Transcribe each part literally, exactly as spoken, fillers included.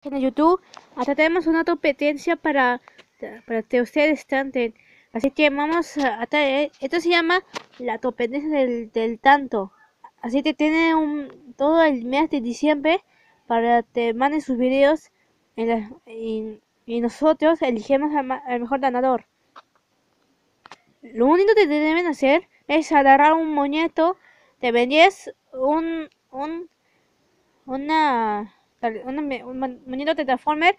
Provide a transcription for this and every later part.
En YouTube hasta tenemos una competencia para, para que ustedes tanten. Así que vamos a, a esto se llama la competencia del, del tanto. Así que tiene un todo el mes de diciembre para que manden sus videos en la, y, y nosotros elegimos al, al mejor ganador. Lo único que deben hacer es agarrar un muñeco de Ben diez, un, un, una, una, un muñeco de Transformer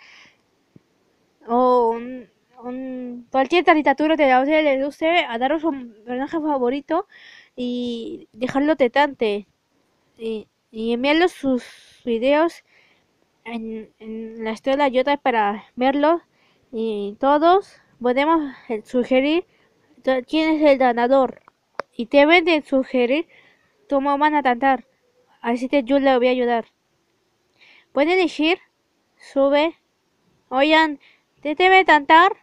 o un, un cualquier caricatura que a ustedes les guste, a daros un personaje favorito y dejarlo tetante y, y enviarlos sus videos en, en la historia Yota para verlos y todos podemos sugerir quién es el ganador y deben de sugerir cómo van a cantar, así que yo le voy a ayudar. Pueden elegir, sube, oigan, te debe cantar,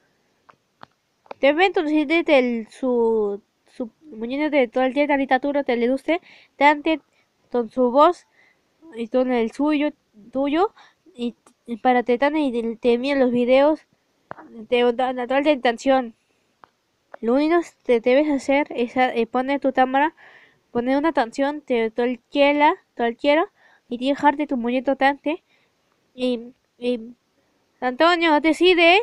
deben introducir el, su, su muñeco de cualquier caricatura que le guste, cante con su voz y con el suyo, tuyo, y, y para que te y te envíen los videos de natural de intención. Lo único que debes hacer es eh, poner tu cámara, poner una canción de cualquiera, cualquiera y dejarte tu muñeco cante y, y Antonio decide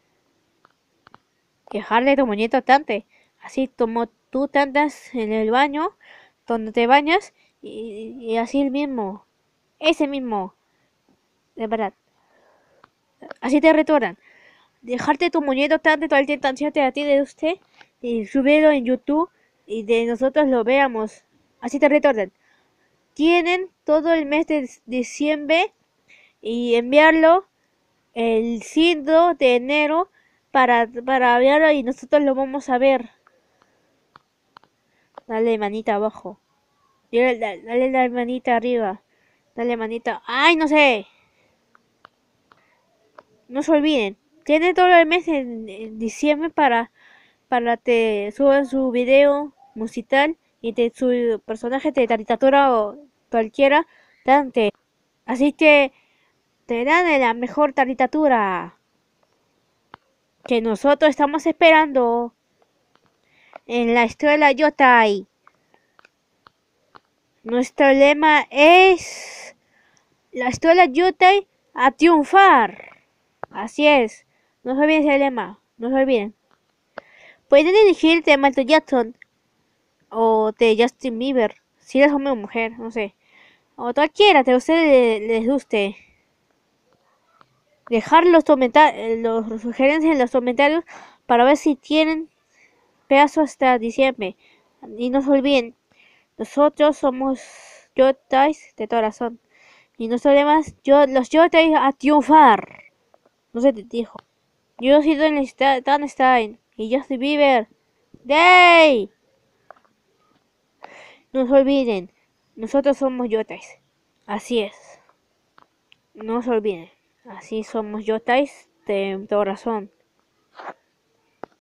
dejarle tu muñeco cante, así como tú cantas en el baño, donde te bañas y, y así el mismo, ese mismo, de verdad, así te retornan. Dejarte tu muñeco cante toda la canción a ti de usted y subirlo en YouTube y de nosotros lo veamos, así te retornan. Tienen todo el mes de diciembre y enviarlo el cinco de enero para, para verlo y nosotros lo vamos a ver. Dale manita abajo. Dale, dale, dale la manita arriba. Dale manita. ¡Ay, no sé! No se olviden. Tiene todo el mes en, en diciembre para, para que suban su video musical y de su personaje de caricatura o cualquiera. Dante. Así que te dan la mejor caricatura que nosotros estamos esperando en la escuela Yotai. Nuestro lema es la escuela Yotai a triunfar. Así es. No se olviden ese lema. No se olviden. Pueden elegir de Michael Jackson o de Justin Bieber. Si eres hombre o mujer, no sé. O cualquiera que a ustedes les guste. Dejar los, los sugerencias en los comentarios para ver si tienen pedazo hasta diciembre. Y no se olviden, nosotros somos Yotais de corazón. Y nuestro lema es yo, los Yotais a triunfar. No se te dijo. Yo soy Dan Stein y Justin Bieber. ¡Day! No se olviden, nosotros somos Yotais. Así es. No se olviden. Así somos Yotais de corazón.